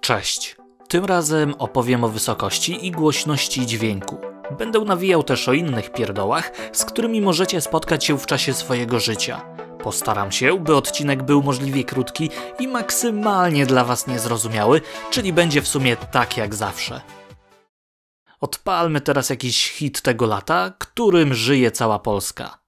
Cześć! Tym razem opowiem o wysokości i głośności dźwięku. Będę nawijał też o innych pierdołach, z którymi możecie spotkać się w czasie swojego życia. Postaram się, by odcinek był możliwie krótki i maksymalnie dla Was niezrozumiały, czyli będzie w sumie tak jak zawsze. Odpalmy teraz jakiś hit tego lata, którym żyje cała Polska.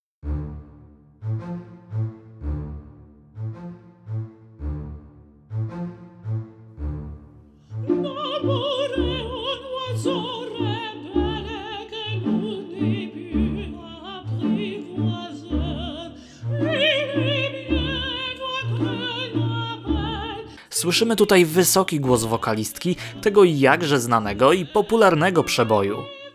Słyszymy tutaj wysoki głos wokalistki tego jakże znanego i popularnego przeboju.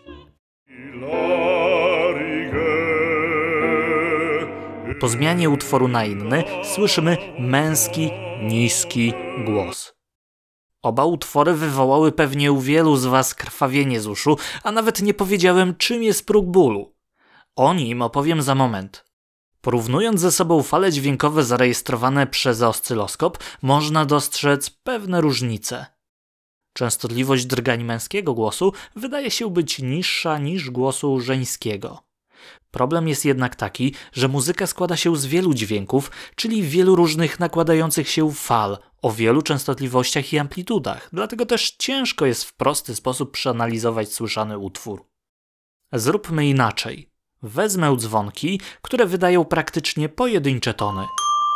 Po zmianie utworu na inny słyszymy męski, niski głos. Oba utwory wywołały pewnie u wielu z Was krwawienie z uszu, a nawet nie powiedziałem, czym jest próg bólu. O nim opowiem za moment. Porównując ze sobą fale dźwiękowe zarejestrowane przez oscyloskop, można dostrzec pewne różnice. Częstotliwość drgań męskiego głosu wydaje się być niższa niż głosu żeńskiego. Problem jest jednak taki, że muzyka składa się z wielu dźwięków, czyli wielu różnych nakładających się fal o wielu częstotliwościach i amplitudach, dlatego też ciężko jest w prosty sposób przeanalizować słyszany utwór. Zróbmy inaczej. Wezmę dzwonki, które wydają praktycznie pojedyncze tony.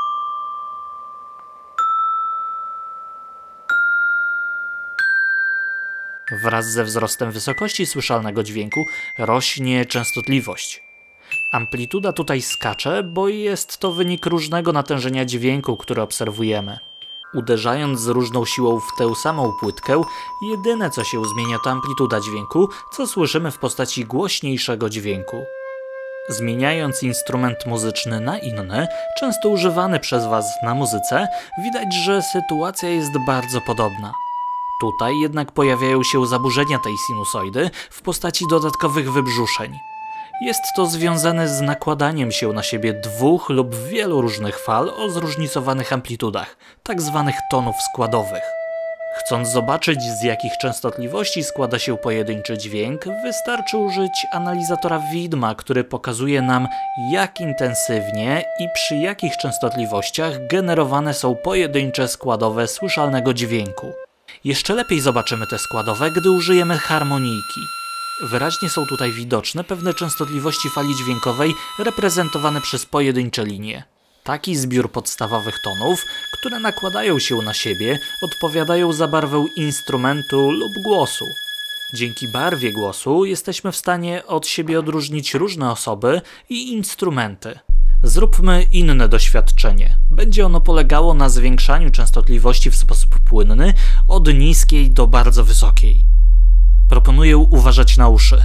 Wraz ze wzrostem wysokości słyszalnego dźwięku rośnie częstotliwość. Amplituda tutaj skacze, bo jest to wynik różnego natężenia dźwięku, który obserwujemy. Uderzając z różną siłą w tę samą płytkę, jedyne co się zmienia to amplituda dźwięku, co słyszymy w postaci głośniejszego dźwięku. Zmieniając instrument muzyczny na inny, często używany przez Was na muzyce, widać, że sytuacja jest bardzo podobna. Tutaj jednak pojawiają się zaburzenia tej sinusoidy w postaci dodatkowych wybrzuszeń. Jest to związane z nakładaniem się na siebie dwóch lub wielu różnych fal o zróżnicowanych amplitudach, tak zwanych tonów składowych. Chcąc zobaczyć, z jakich częstotliwości składa się pojedynczy dźwięk, wystarczy użyć analizatora widma, który pokazuje nam, jak intensywnie i przy jakich częstotliwościach generowane są pojedyncze składowe słyszalnego dźwięku. Jeszcze lepiej zobaczymy te składowe, gdy użyjemy harmonijki. Wyraźnie są tutaj widoczne pewne częstotliwości fali dźwiękowej reprezentowane przez pojedyncze linie. Taki zbiór podstawowych tonów, które nakładają się na siebie, odpowiadają za barwę instrumentu lub głosu. Dzięki barwie głosu jesteśmy w stanie od siebie odróżnić różne osoby i instrumenty. Zróbmy inne doświadczenie. Będzie ono polegało na zwiększaniu częstotliwości w sposób płynny od niskiej do bardzo wysokiej. Proponuję uważać na uszy.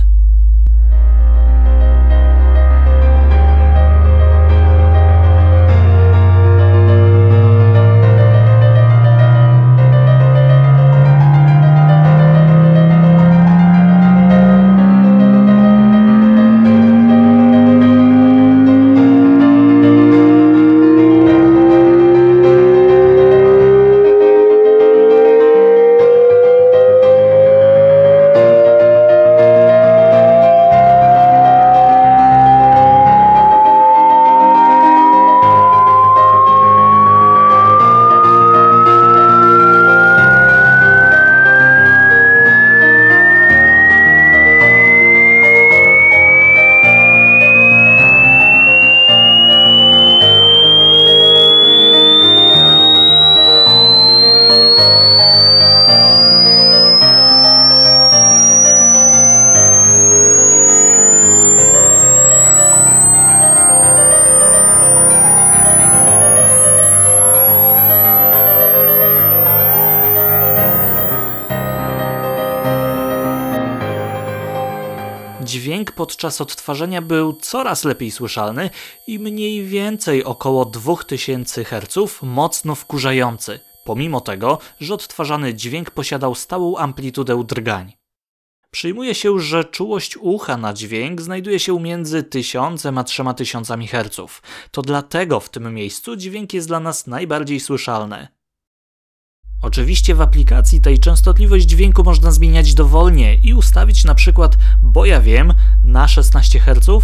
Dźwięk podczas odtwarzania był coraz lepiej słyszalny i mniej więcej około 2000 Hz mocno wkurzający, pomimo tego, że odtwarzany dźwięk posiadał stałą amplitudę drgań. Przyjmuje się, że czułość ucha na dźwięk znajduje się między 1000 a 3000 Hz. To dlatego w tym miejscu dźwięk jest dla nas najbardziej słyszalny. Oczywiście w aplikacji tej częstotliwość dźwięku można zmieniać dowolnie i ustawić na przykład, bo ja wiem, na 16 Hz.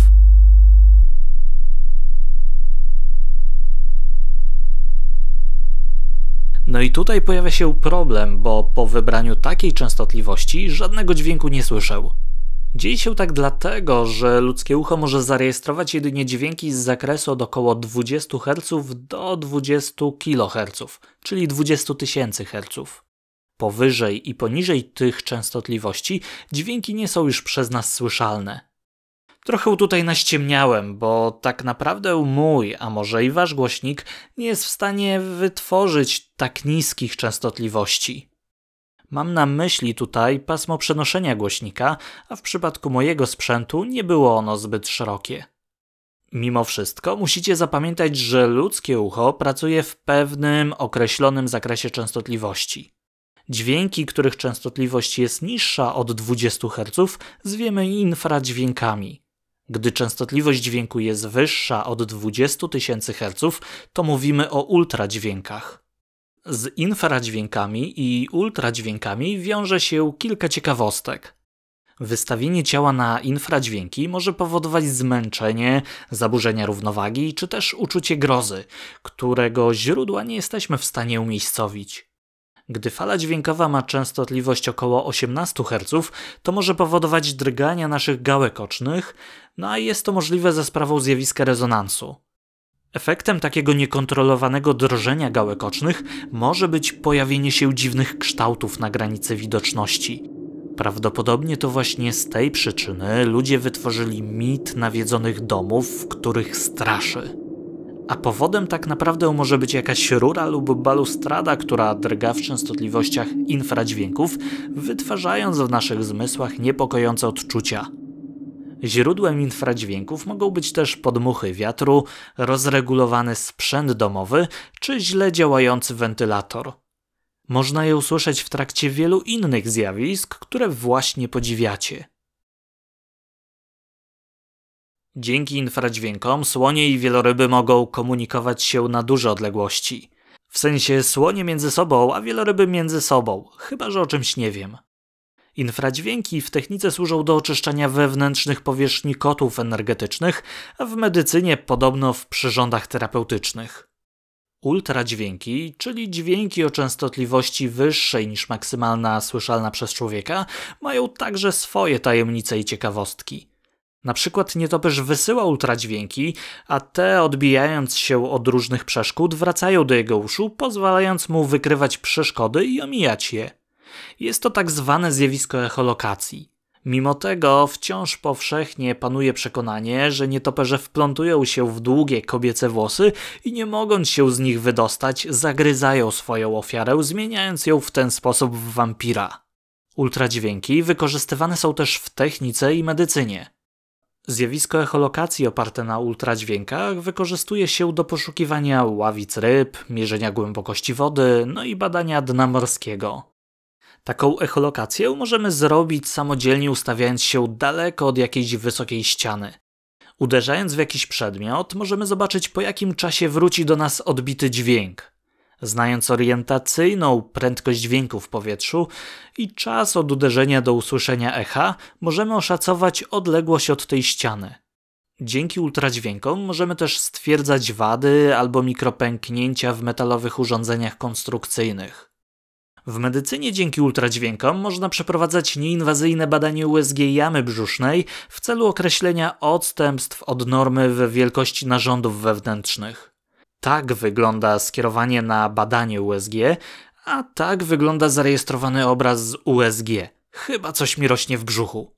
No i tutaj pojawia się problem, bo po wybraniu takiej częstotliwości żadnego dźwięku nie słyszę. Dzieje się tak dlatego, że ludzkie ucho może zarejestrować jedynie dźwięki z zakresu od około 20 Hz do 20 kHz, czyli 20 000 Hz. Powyżej i poniżej tych częstotliwości dźwięki nie są już przez nas słyszalne. Trochę tutaj naściemniałem, bo tak naprawdę mój, a może i wasz głośnik nie jest w stanie wytworzyć tak niskich częstotliwości. Mam na myśli tutaj pasmo przenoszenia głośnika, a w przypadku mojego sprzętu nie było ono zbyt szerokie. Mimo wszystko musicie zapamiętać, że ludzkie ucho pracuje w pewnym określonym zakresie częstotliwości. Dźwięki, których częstotliwość jest niższa od 20 Hz, zwiemy infradźwiękami. Gdy częstotliwość dźwięku jest wyższa od 20 000 Hz, to mówimy o ultradźwiękach. Z infradźwiękami i ultradźwiękami wiąże się kilka ciekawostek. Wystawienie ciała na infradźwięki może powodować zmęczenie, zaburzenia równowagi czy też uczucie grozy, którego źródła nie jesteśmy w stanie umiejscowić. Gdy fala dźwiękowa ma częstotliwość około 18 Hz, to może powodować drgania naszych gałek ocznych, no a jest to możliwe za sprawą zjawiska rezonansu. Efektem takiego niekontrolowanego drżenia gałek ocznych może być pojawienie się dziwnych kształtów na granicy widoczności. Prawdopodobnie to właśnie z tej przyczyny ludzie wytworzyli mit nawiedzonych domów, w których straszy. A powodem tak naprawdę może być jakaś rura lub balustrada, która drga w częstotliwościach infradźwięków, wytwarzając w naszych zmysłach niepokojące odczucia. Źródłem infradźwięków mogą być też podmuchy wiatru, rozregulowany sprzęt domowy czy źle działający wentylator. Można je usłyszeć w trakcie wielu innych zjawisk, które właśnie podziwiacie. Dzięki infradźwiękom słonie i wieloryby mogą komunikować się na duże odległości. W sensie słonie między sobą, a wieloryby między sobą, chyba że o czymś nie wiem. Infradźwięki w technice służą do oczyszczania wewnętrznych powierzchni kotłów energetycznych, a w medycynie podobno w przyrządach terapeutycznych. Ultradźwięki, czyli dźwięki o częstotliwości wyższej niż maksymalna słyszalna przez człowieka, mają także swoje tajemnice i ciekawostki. Na przykład nietoperz wysyła ultradźwięki, a te odbijając się od różnych przeszkód wracają do jego uszu, pozwalając mu wykrywać przeszkody i omijać je. Jest to tak zwane zjawisko echolokacji. Mimo tego wciąż powszechnie panuje przekonanie, że nietoperze wplątują się w długie kobiece włosy i nie mogąc się z nich wydostać, zagryzają swoją ofiarę, zmieniając ją w ten sposób w wampira. Ultradźwięki wykorzystywane są też w technice i medycynie. Zjawisko echolokacji oparte na ultradźwiękach wykorzystuje się do poszukiwania ławic ryb, mierzenia głębokości wody, no i badania dna morskiego. Taką echolokację możemy zrobić samodzielnie ustawiając się daleko od jakiejś wysokiej ściany. Uderzając w jakiś przedmiot możemy zobaczyć, po jakim czasie wróci do nas odbity dźwięk. Znając orientacyjną prędkość dźwięku w powietrzu i czas od uderzenia do usłyszenia echa, możemy oszacować odległość od tej ściany. Dzięki ultradźwiękom możemy też stwierdzać wady albo mikropęknięcia w metalowych urządzeniach konstrukcyjnych. W medycynie dzięki ultradźwiękom można przeprowadzać nieinwazyjne badanie USG jamy brzusznej w celu określenia odstępstw od normy w wielkości narządów wewnętrznych. Tak wygląda skierowanie na badanie USG, a tak wygląda zarejestrowany obraz z USG. Chyba coś mi rośnie w brzuchu.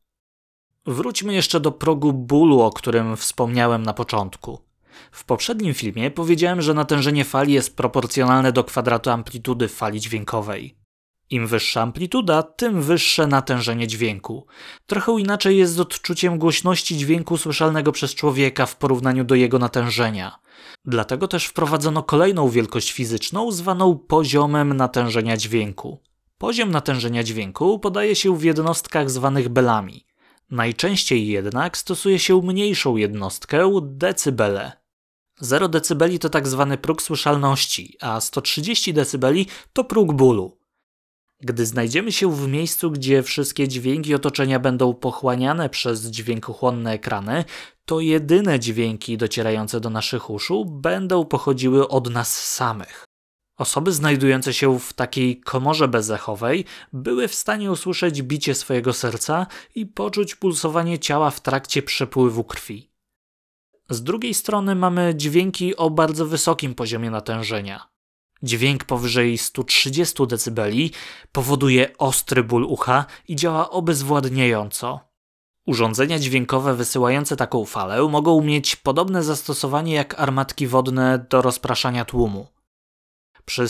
Wróćmy jeszcze do progu bólu, o którym wspomniałem na początku. W poprzednim filmie powiedziałem, że natężenie fali jest proporcjonalne do kwadratu amplitudy fali dźwiękowej. Im wyższa amplituda, tym wyższe natężenie dźwięku. Trochę inaczej jest z odczuciem głośności dźwięku słyszalnego przez człowieka w porównaniu do jego natężenia. Dlatego też wprowadzono kolejną wielkość fizyczną zwaną poziomem natężenia dźwięku. Poziom natężenia dźwięku podaje się w jednostkach zwanych belami. Najczęściej jednak stosuje się mniejszą jednostkę, decybele. 0 dB to tak zwany próg słyszalności, a 130 dB to próg bólu. Gdy znajdziemy się w miejscu, gdzie wszystkie dźwięki otoczenia będą pochłaniane przez dźwiękochłonne ekrany, to jedyne dźwięki docierające do naszych uszu będą pochodziły od nas samych. Osoby znajdujące się w takiej komorze bezechowej były w stanie usłyszeć bicie swojego serca i poczuć pulsowanie ciała w trakcie przepływu krwi. Z drugiej strony mamy dźwięki o bardzo wysokim poziomie natężenia. Dźwięk powyżej 130 dB powoduje ostry ból ucha i działa obezwładniająco. Urządzenia dźwiękowe wysyłające taką falę mogą mieć podobne zastosowanie jak armatki wodne do rozpraszania tłumu. Przy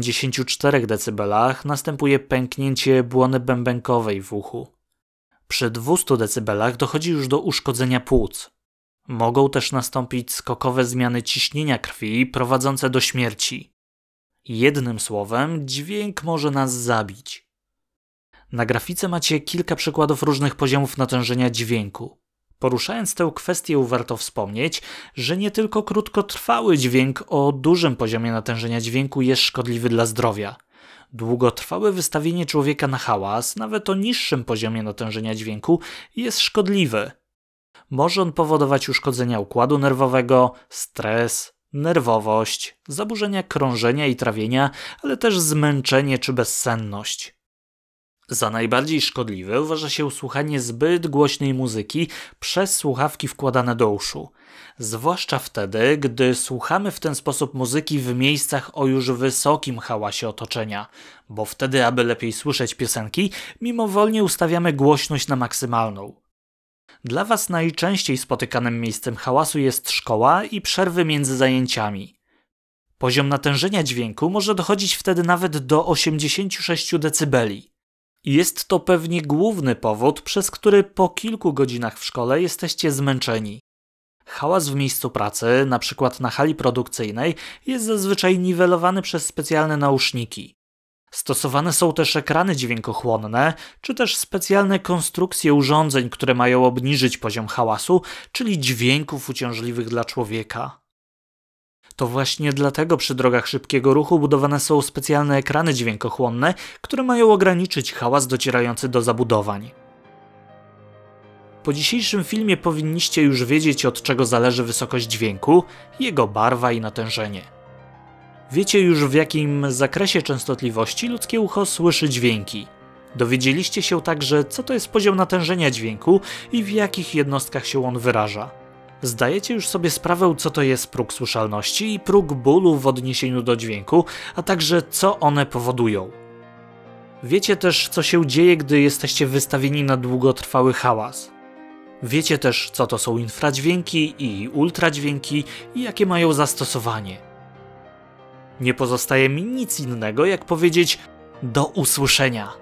154 dB następuje pęknięcie błony bębenkowej w uchu. Przy 200 dB dochodzi już do uszkodzenia płuc. Mogą też nastąpić skokowe zmiany ciśnienia krwi prowadzące do śmierci. Jednym słowem, dźwięk może nas zabić. Na grafice macie kilka przykładów różnych poziomów natężenia dźwięku. Poruszając tę kwestię, warto wspomnieć, że nie tylko krótkotrwały dźwięk o dużym poziomie natężenia dźwięku jest szkodliwy dla zdrowia. Długotrwałe wystawienie człowieka na hałas, nawet o niższym poziomie natężenia dźwięku, jest szkodliwy. Może on powodować uszkodzenia układu nerwowego, stres, nerwowość, zaburzenia krążenia i trawienia, ale też zmęczenie czy bezsenność. Za najbardziej szkodliwe uważa się słuchanie zbyt głośnej muzyki przez słuchawki wkładane do uszu. Zwłaszcza wtedy, gdy słuchamy w ten sposób muzyki w miejscach o już wysokim hałasie otoczenia, bo wtedy, aby lepiej słyszeć piosenki, mimowolnie ustawiamy głośność na maksymalną. Dla Was najczęściej spotykanym miejscem hałasu jest szkoła i przerwy między zajęciami. Poziom natężenia dźwięku może dochodzić wtedy nawet do 86 dB. Jest to pewnie główny powód, przez który po kilku godzinach w szkole jesteście zmęczeni. Hałas w miejscu pracy, np. na hali produkcyjnej, jest zazwyczaj niwelowany przez specjalne nauszniki. Stosowane są też ekrany dźwiękochłonne, czy też specjalne konstrukcje urządzeń, które mają obniżyć poziom hałasu, czyli dźwięków uciążliwych dla człowieka. To właśnie dlatego przy drogach szybkiego ruchu budowane są specjalne ekrany dźwiękochłonne, które mają ograniczyć hałas docierający do zabudowań. Po dzisiejszym filmie powinniście już wiedzieć, od czego zależy wysokość dźwięku, jego barwa i natężenie. Wiecie już, w jakim zakresie częstotliwości ludzkie ucho słyszy dźwięki. Dowiedzieliście się także, co to jest poziom natężenia dźwięku i w jakich jednostkach się on wyraża. Zdajecie już sobie sprawę, co to jest próg słyszalności i próg bólu w odniesieniu do dźwięku, a także co one powodują. Wiecie też, co się dzieje, gdy jesteście wystawieni na długotrwały hałas. Wiecie też, co to są infradźwięki i ultradźwięki i jakie mają zastosowanie. Nie pozostaje mi nic innego, jak powiedzieć do usłyszenia.